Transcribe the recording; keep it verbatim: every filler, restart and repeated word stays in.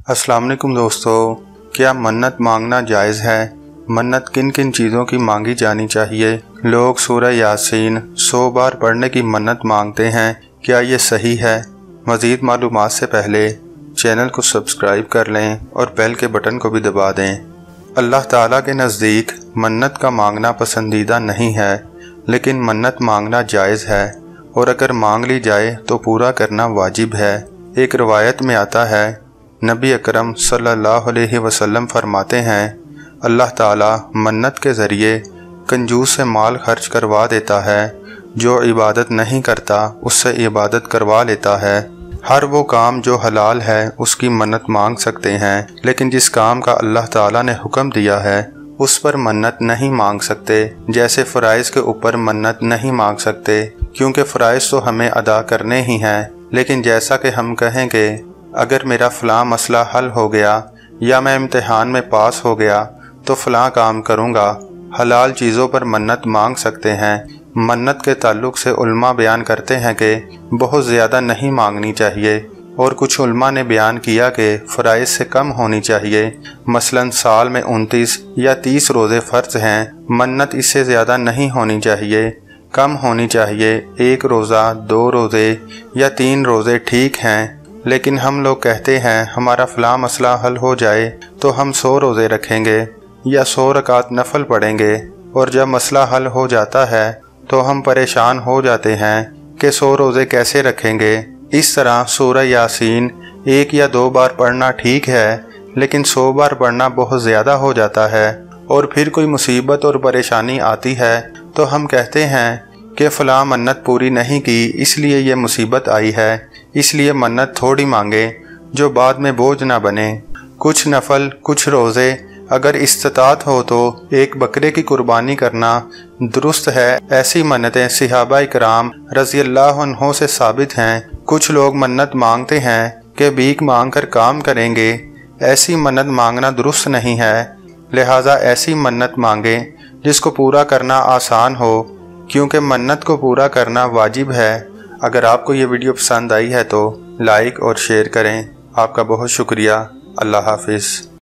अस्सलाम वालेकुम दोस्तों, क्या मन्नत मांगना जायज़ है? मन्नत किन किन चीज़ों की मांगी जानी चाहिए? लोग सूरह यासीन सौ बार पढ़ने की मन्नत मांगते हैं, क्या ये सही है? मज़ीद मालूमात से पहले चैनल को सब्सक्राइब कर लें और बेल के बटन को भी दबा दें। अल्लाह ताला के नज़दीक मन्नत का मांगना पसंदीदा नहीं है, लेकिन मन्नत मांगना जायज़ है और अगर मांग ली जाए तो पूरा करना वाजिब है। एक रवायत में आता है, नबी अकरम सल्लल्लाहु अलैहि वसल्लम फरमाते हैं, अल्लाह ताला मन्नत के ज़रिए कंजूस से माल खर्च करवा देता है, जो इबादत नहीं करता उससे इबादत करवा लेता है। हर वो काम जो हलाल है उसकी मन्नत मांग सकते हैं, लेकिन जिस काम का अल्लाह ताला ने हुक्म दिया है उस पर मन्नत नहीं मांग सकते। जैसे फ़राइज़ के ऊपर मन्नत नहीं मांग सकते, क्योंकि फ़राइज़ तो हमें अदा करने ही हैं। लेकिन जैसा कि हम कहेंगे, अगर मेरा फ़लाँ मसला हल हो गया या मैं इम्तिहान में पास हो गया तो फ़लाँ काम करूँगा। हलाल चीज़ों पर मन्नत मांग सकते हैं। मन्नत के ताल्लुक़ से उल्मा बयान करते हैं कि बहुत ज़्यादा नहीं मांगनी चाहिए, और कुछ उल्मा ने बयान किया कि फ़राइज़ से कम होनी चाहिए। मसलन साल में उनतीस या तीस रोज़े फ़र्ज़ हैं, मन्नत इससे ज़्यादा नहीं होनी चाहिए, कम होनी चाहिए। एक रोज़ा, दो रोज़े या तीन रोज़े ठीक हैं। लेकिन हम लोग कहते हैं हमारा फ़लाँ मसला हल हो जाए तो हम सौ रोज़े रखेंगे या सौ रकात नफल पढ़ेंगे, और जब मसला हल हो जाता है तो हम परेशान हो जाते हैं कि सौ रोज़े कैसे रखेंगे। इस तरह सूरह यासीन एक या दो बार पढ़ना ठीक है, लेकिन सौ बार पढ़ना बहुत ज़्यादा हो जाता है। और फिर कोई मुसीबत और परेशानी आती है तो हम कहते हैं कि फ़लाँ मन्नत पूरी नहीं की, इसलिए ये मुसीबत आई है, इसलिए मन्नत थोड़ी मांगे जो बाद में बोझ ना बने। कुछ नफल, कुछ रोज़े अगर इस्तिताअत हो तो एक बकरे की कुर्बानी करना दुरुस्त है। ऐसी मन्नतें सहाबा इकराम रज़ियल्लाहु अन्हों से साबित हैं। कुछ लोग मन्नत मांगते हैं कि भीख मांग कर काम करेंगे। ऐसी मन्नत मांगना दुरुस्त नहीं है, लिहाजा ऐसी मन्नत मांगे जिसको पूरा करना आसान हो, क्योंकि मन्नत को पूरा करना वाजिब है। अगर आपको ये वीडियो पसंद आई है तो लाइक और शेयर करें। आपका बहुत शुक्रिया। अल्लाह हाफिज़।